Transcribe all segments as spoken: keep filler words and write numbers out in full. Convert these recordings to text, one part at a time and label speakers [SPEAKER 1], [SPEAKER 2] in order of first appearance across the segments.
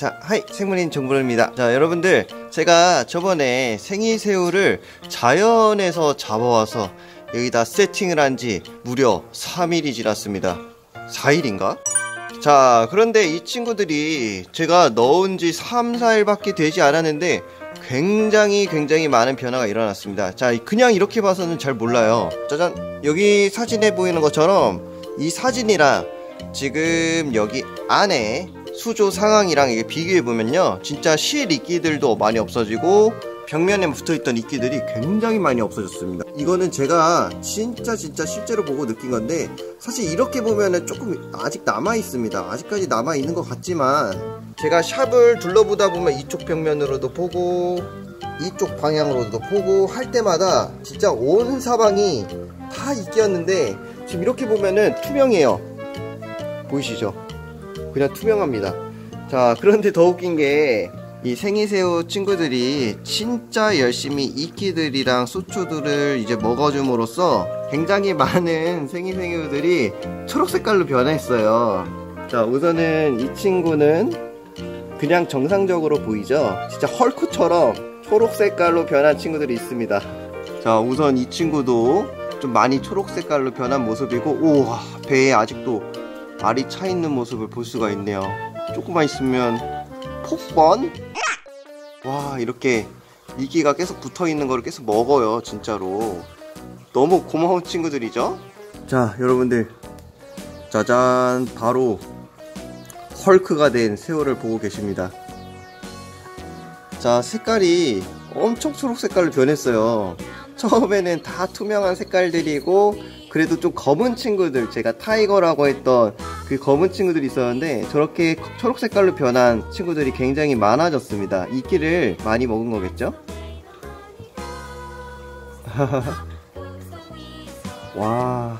[SPEAKER 1] 자, 하이, 생물인 정부입니다. 자, 여러분들, 제가 저번에 생이새우를 자연에서 잡아와서 여기다 세팅을 한 지 무려 삼 일이 지났습니다. 사 일인가? 자, 그런데 이 친구들이 제가 넣은 지 삼, 사 일밖에 되지 않았는데 굉장히 굉장히 많은 변화가 일어났습니다. 자, 그냥 이렇게 봐서는 잘 몰라요. 짜잔! 여기 사진에 보이는 것처럼 이 사진이랑 지금 여기 안에 수조 상황이랑 이게 비교해보면요, 진짜 실 이끼들도 많이 없어지고 벽면에 붙어있던 이끼들이 굉장히 많이 없어졌습니다. 이거는 제가 진짜 진짜 실제로 보고 느낀 건데, 사실 이렇게 보면은 조금 아직 남아있습니다. 아직까지 남아있는 것 같지만, 제가 샵을 둘러보다 보면 이쪽 벽면으로도 보고 이쪽 방향으로도 보고 할 때마다 진짜 온 사방이 다 이끼였는데, 지금 이렇게 보면은 투명해요. 보이시죠? 그냥 투명합니다. 자, 그런데 더 웃긴 게 이 생이새우 친구들이 진짜 열심히 이끼들이랑 소초들을 이제 먹어줌으로써 굉장히 많은 생이새우들이 초록색깔로 변했어요. 자, 우선은 이 친구는 그냥 정상적으로 보이죠? 진짜 헐크처럼 초록색깔로 변한 친구들이 있습니다. 자, 우선 이 친구도 좀 많이 초록색깔로 변한 모습이고, 우와, 배에 아직도 알이 차있는 모습을 볼 수가 있네요. 조금만 있으면 폭번? 와, 이렇게 이끼가 계속 붙어있는 거를 계속 먹어요. 진짜로 너무 고마운 친구들이죠. 자, 여러분들, 짜잔, 바로 헐크가 된 새우를 보고 계십니다. 자, 색깔이 엄청 초록 색깔로 변했어요. 처음에는 다 투명한 색깔들이고 그래도 좀 검은 친구들, 제가 타이거라고 했던 그 검은 친구들이 있었는데 저렇게 초록 색깔로 변한 친구들이 굉장히 많아졌습니다. 이끼를 많이 먹은 거겠죠? 와,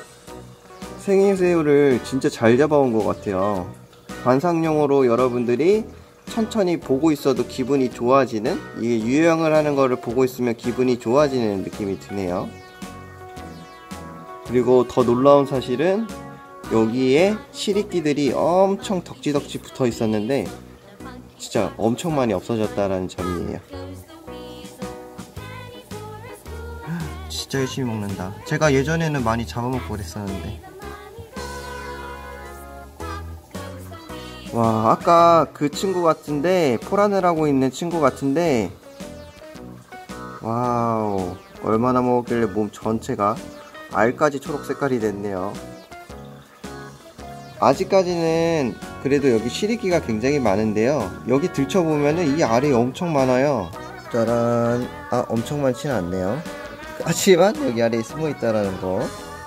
[SPEAKER 1] 생이새우를 진짜 잘 잡아온 것 같아요. 관상용으로 여러분들이 천천히 보고 있어도 기분이 좋아지는, 이게 유형을 하는 거를 보고 있으면 기분이 좋아지는 느낌이 드네요. 그리고 더 놀라운 사실은 여기에 실이끼들이 엄청 덕지덕지 붙어 있었는데 진짜 엄청 많이 없어졌다라는 점이에요. 진짜 열심히 먹는다. 제가 예전에는 많이 잡아먹고 그랬었는데. 와, 아까 그 친구 같은데, 포란을 하고 있는 친구 같은데, 와우, 얼마나 먹었길래 몸 전체가 알까지 초록 색깔이 됐네요. 아직까지는 그래도 여기 실이끼가 굉장히 많은데요, 여기 들춰보면은 이 알이 엄청 많아요. 짜란. 아, 엄청 많지는 않네요. 하지만 여기 아래에 숨어있다라는 거.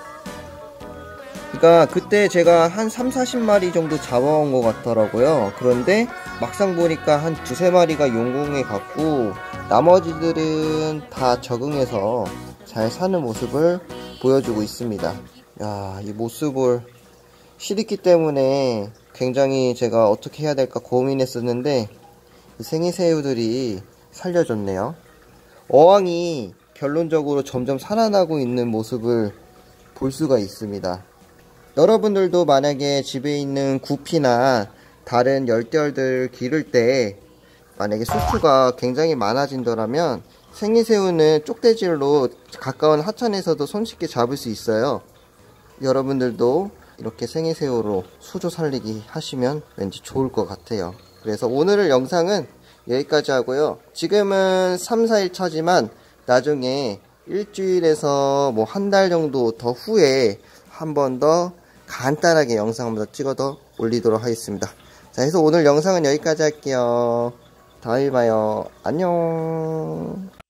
[SPEAKER 1] 그러니까 그때 제가 한 삼, 사십 마리 정도 잡아온 것 같더라고요. 그런데 막상 보니까 한 두세 마리가 용궁에 갔고 나머지들은 다 적응해서 잘 사는 모습을 보여주고 있습니다. 야, 이 모습을 실이끼 때문에 굉장히 제가 어떻게 해야 될까 고민했었는데 이 생이새우들이 살려줬네요. 어항이 결론적으로 점점 살아나고 있는 모습을 볼 수가 있습니다. 여러분들도 만약에 집에 있는 구피나 다른 열대어를 기를 때 만약에 수초가 굉장히 많아진다면 생이새우는 쪽대질로 가까운 하천에서도 손쉽게 잡을 수 있어요. 여러분들도 이렇게 생이새우로 수조 살리기 하시면 왠지 좋을 것 같아요. 그래서 오늘 영상은 여기까지 하고요. 지금은 삼, 사 일 차지만 나중에 일주일에서 뭐 한 달 정도 더 후에 한 번 더 간단하게 영상 한번 더 찍어서 올리도록 하겠습니다. 자, 해서 오늘 영상은 여기까지 할게요. 다음에 봐요. 안녕.